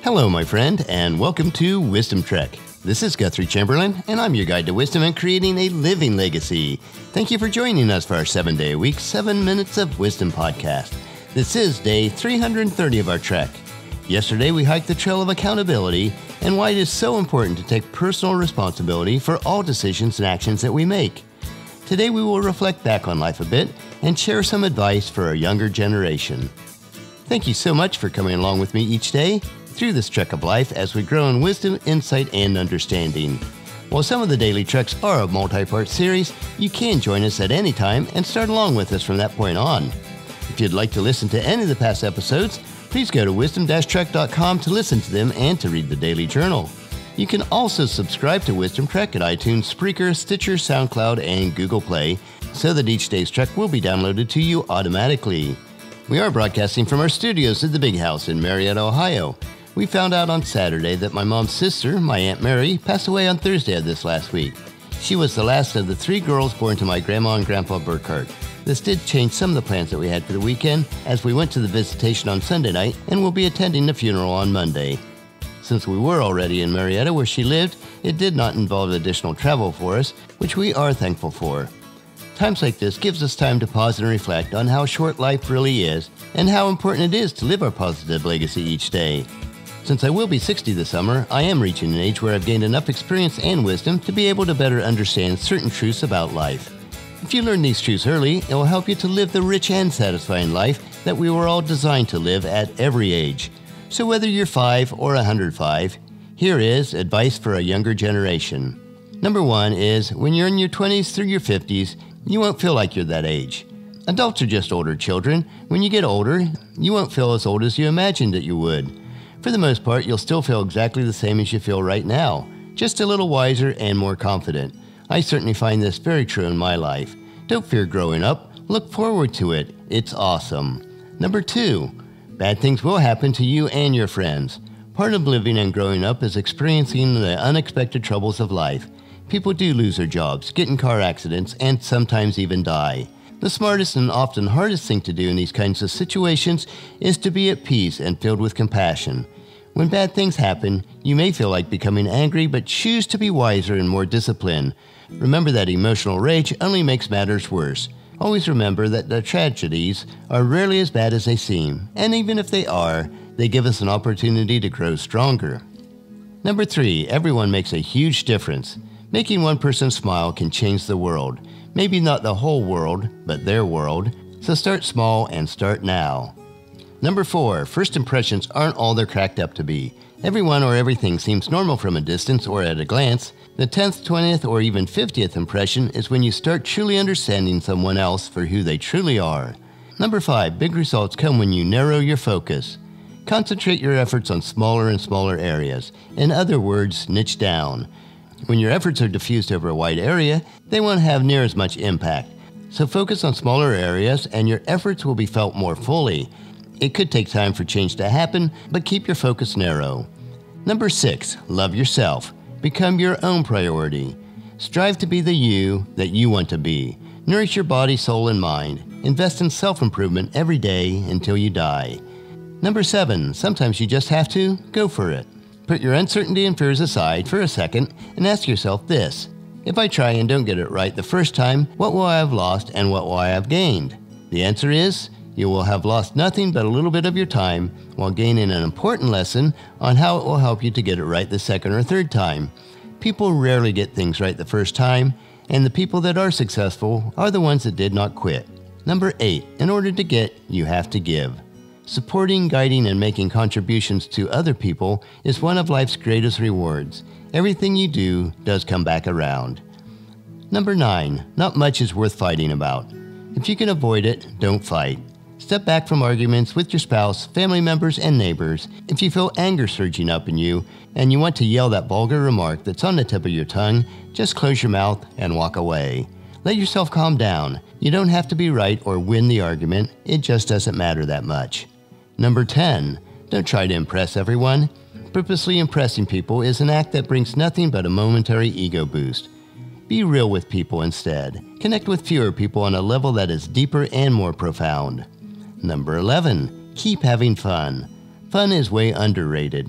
Hello, my friend, and welcome to Wisdom Trek. This is Guthrie Chamberlain, and I'm your guide to wisdom and creating a living legacy. Thank you for joining us for our 7-day-a-week, 7 Minutes of Wisdom podcast. This is day 330 of our trek. Yesterday, we hiked the trail of accountability and why it is so important to take personal responsibility for all decisions and actions that we make. Today, we will reflect back on life a bit and share some advice for our younger generation. Thank you so much for coming along with me each day through this trek of life as we grow in wisdom, insight, and understanding. While some of the daily treks are a multi-part series, you can join us at any time and start along with us from that point on. If you'd like to listen to any of the past episodes, please go to wisdom-trek.com to listen to them and to read the daily journal. You can also subscribe to Wisdom Trek at iTunes, Spreaker, Stitcher, SoundCloud, and Google Play so that each day's trek will be downloaded to you automatically. We are broadcasting from our studios at the Big House in Marietta, Ohio. We found out on Saturday that my mom's sister, my Aunt Mary, passed away on Thursday of this last week. She was the last of the 3 girls born to my grandma and grandpa Burkhart. This did change some of the plans that we had for the weekend as we went to the visitation on Sunday night and will be attending the funeral on Monday. Since we were already in Marietta where she lived, it did not involve additional travel for us, which we are thankful for. Times like this gives us time to pause and reflect on how short life really is and how important it is to live our positive legacy each day. Since I will be 60 this summer, I am reaching an age where I've gained enough experience and wisdom to be able to better understand certain truths about life. If you learn these truths early, it will help you to live the rich and satisfying life that we were all designed to live at every age. So whether you're 5 or 105, here is advice for a younger generation. Number 1 is, when you're in your 20s through your 50s, you won't feel like you're that age. Adults are just older children. When you get older, you won't feel as old as you imagined that you would. For the most part, you'll still feel exactly the same as you feel right now, just a little wiser and more confident. I certainly find this very true in my life. Don't fear growing up. Look forward to it. It's awesome. Number 2, bad things will happen to you and your friends. Part of living and growing up is experiencing the unexpected troubles of life. People do lose their jobs, get in car accidents, and sometimes even die. The smartest and often hardest thing to do in these kinds of situations is to be at peace and filled with compassion. When bad things happen, you may feel like becoming angry, but choose to be wiser and more disciplined. Remember that emotional rage only makes matters worse. Always remember that the tragedies are rarely as bad as they seem, and even if they are, they give us an opportunity to grow stronger. Number 3, everyone makes a huge difference. Making one person smile can change the world. Maybe not the whole world, but their world. So start small and start now. Number 4, first impressions aren't all they're cracked up to be. Everyone or everything seems normal from a distance or at a glance. The 10th, 20th, or even 50th impression is when you start truly understanding someone else for who they truly are. Number 5, big results come when you narrow your focus. Concentrate your efforts on smaller and smaller areas. In other words, niche down. When your efforts are diffused over a wide area, they won't have near as much impact. So focus on smaller areas and your efforts will be felt more fully. It could take time for change to happen, but keep your focus narrow. Number 6, love yourself. Become your own priority. Strive to be the you that you want to be. Nourish your body, soul, and mind. Invest in self-improvement every day until you die. Number 7, sometimes you just have to go for it. Put your uncertainty and fears aside for a second and ask yourself this. If I try and don't get it right the first time, what will I have lost and what will I have gained? The answer is, you will have lost nothing but a little bit of your time while gaining an important lesson on how it will help you to get it right the second or third time. People rarely get things right the first time, and the people that are successful are the ones that did not quit. Number 8, in order to get, you have to give. Supporting, guiding, and making contributions to other people is one of life's greatest rewards. Everything you do does come back around. Number 9, not much is worth fighting about. If you can avoid it, don't fight. Step back from arguments with your spouse, family members, and neighbors. If you feel anger surging up in you and you want to yell that vulgar remark that's on the tip of your tongue, just close your mouth and walk away. Let yourself calm down. You don't have to be right or win the argument. It just doesn't matter that much. Number 10, don't try to impress everyone. Purposely impressing people is an act that brings nothing but a momentary ego boost. Be real with people instead. Connect with fewer people on a level that is deeper and more profound. Number 11, keep having fun. Fun is way underrated.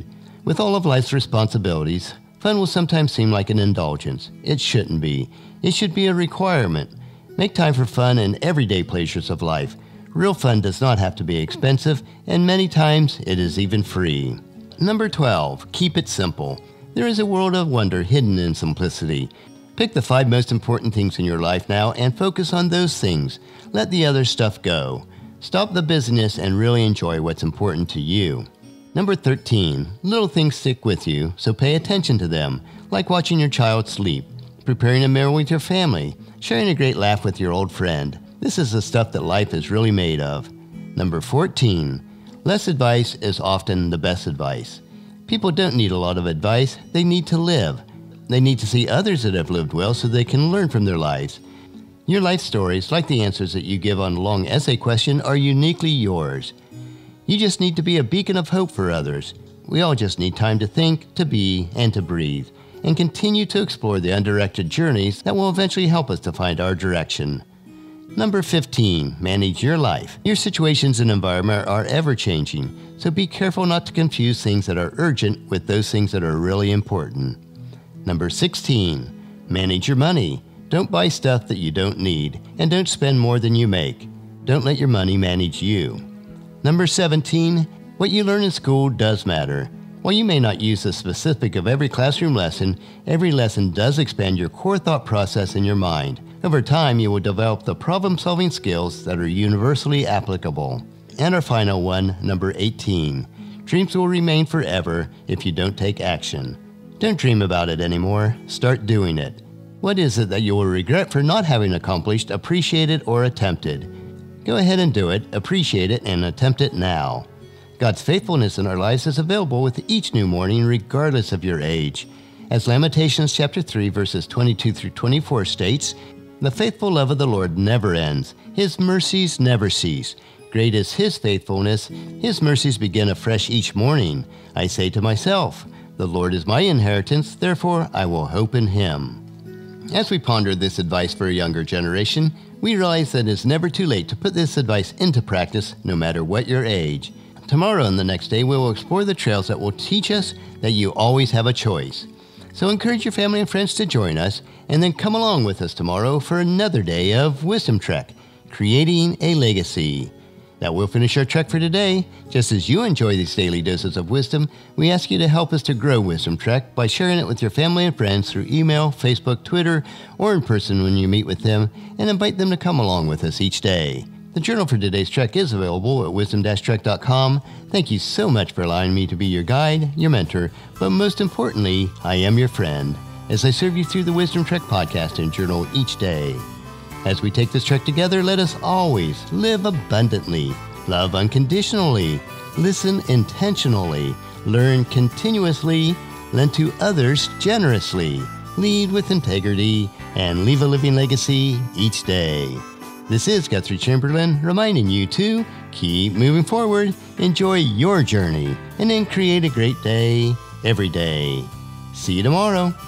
With all of life's responsibilities, fun will sometimes seem like an indulgence. It shouldn't be. It should be a requirement. Make time for fun and everyday pleasures of life. Real fun does not have to be expensive, and many times it is even free. Number 12, keep it simple. There is a world of wonder hidden in simplicity. Pick the 5 most important things in your life now and focus on those things. Let the other stuff go. Stop the busyness and really enjoy what's important to you. Number 13, little things stick with you, so pay attention to them, like watching your child sleep, preparing a meal with your family, sharing a great laugh with your old friend. This is the stuff that life is really made of. Number 14, less advice is often the best advice. People don't need a lot of advice, they need to live. They need to see others that have lived well so they can learn from their lives. Your life stories, like the answers that you give on a long essay question, are uniquely yours. You just need to be a beacon of hope for others. We all just need time to think, to be, and to breathe, and continue to explore the undirected journeys that will eventually help us to find our direction. Number 15, manage your life. Your situations and environment are ever-changing, so be careful not to confuse things that are urgent with those things that are really important. Number 16, manage your money. Don't buy stuff that you don't need, and don't spend more than you make. Don't let your money manage you. Number 17, what you learn in school does matter. While you may not use the specific of every classroom lesson, every lesson does expand your core thought process in your mind. Over time, you will develop the problem-solving skills that are universally applicable. And our final one, number 18, dreams will remain forever if you don't take action. Don't dream about it anymore. Start doing it. What is it that you will regret for not having accomplished, appreciated, or attempted? Go ahead and do it, appreciate it, and attempt it now. God's faithfulness in our lives is available with each new morning, regardless of your age. As Lamentations chapter 3, verses 22 through 24 states, "The faithful love of the Lord never ends. His mercies never cease. Great is His faithfulness. His mercies begin afresh each morning. I say to myself, the Lord is my inheritance, therefore I will hope in Him." As we ponder this advice for a younger generation, we realize that it's never too late to put this advice into practice, no matter what your age. Tomorrow and the next day, we will explore the trails that will teach us that you always have a choice. So encourage your family and friends to join us, and then come along with us tomorrow for another day of Wisdom Trek, creating a legacy. That will finish our trek for today. Just as you enjoy these daily doses of wisdom, we ask you to help us to grow Wisdom Trek by sharing it with your family and friends through email, Facebook, Twitter, or in person when you meet with them, and invite them to come along with us each day. The journal for today's trek is available at wisdom-trek.com. Thank you so much for allowing me to be your guide, your mentor, but most importantly, I am your friend, as I serve you through the Wisdom Trek podcast and journal each day. As we take this trek together, let us always live abundantly, love unconditionally, listen intentionally, learn continuously, lend to others generously, lead with integrity, and leave a living legacy each day. This is Guthrie Chamberlain reminding you to keep moving forward, enjoy your journey, and then create a great day every day. See you tomorrow.